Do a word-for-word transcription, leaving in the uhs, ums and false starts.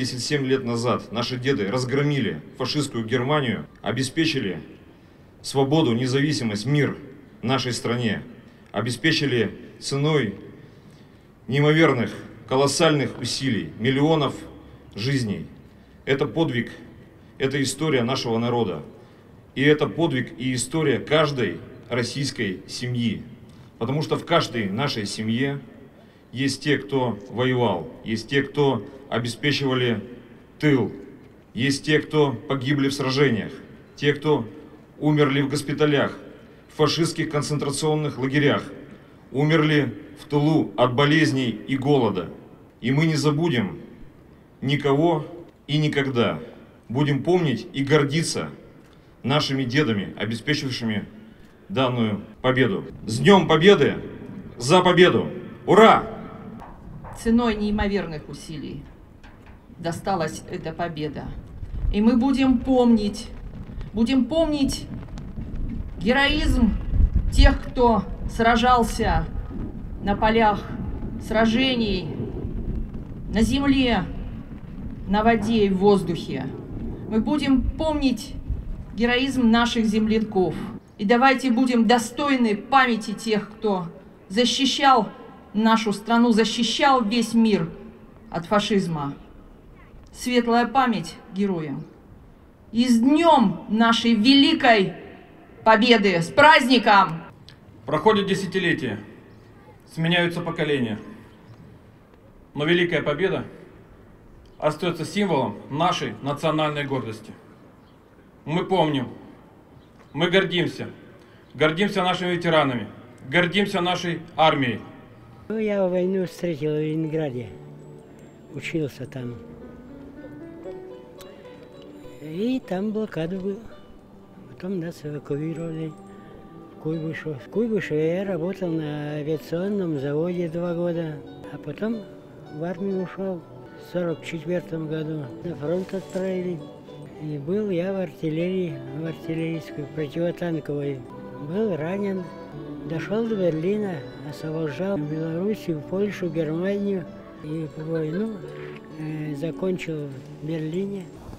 семьдесят семь лет назад наши деды разгромили фашистскую Германию, обеспечили свободу, независимость, мир нашей стране, обеспечили ценой неимоверных, колоссальных усилий, миллионов жизней. Это подвиг, это история нашего народа. И это подвиг и история каждой российской семьи. Потому что в каждой нашей семье есть те, кто воевал, есть те, кто обеспечивали тыл, есть те, кто погибли в сражениях, те, кто умерли в госпиталях, в фашистских концентрационных лагерях, умерли в тылу от болезней и голода. И мы не забудем никого и никогда. Будем помнить и гордиться нашими дедами, обеспечившими данную победу. С Днем Победы! За победу! Ура! Ценой неимоверных усилий досталась эта победа. И мы будем помнить, будем помнить героизм тех, кто сражался на полях сражений, на земле, на воде и в воздухе. Мы будем помнить героизм наших земляков. И давайте будем достойны памяти тех, кто защищал нашу страну, защищал весь мир от фашизма. Светлая память героям. И с днем нашей великой победы! С праздником! Проходят десятилетия, сменяются поколения. Но Великая Победа остается символом нашей национальной гордости. Мы помним, мы гордимся, гордимся нашими ветеранами, гордимся нашей армией. Я войну встретил в Ленинграде, учился там. И там блокада была. Потом нас эвакуировали в Куйбышев. В Куйбышеве я работал на авиационном заводе два года, а потом в армию ушел в сорок четвёртом году. На фронт отправили. И был я в артиллерии, в артиллерийской, противотанковой. Был ранен. Дошел до Берлина, освобождал Белоруссию, Польшу, Германию. И войну э, закончил в Берлине.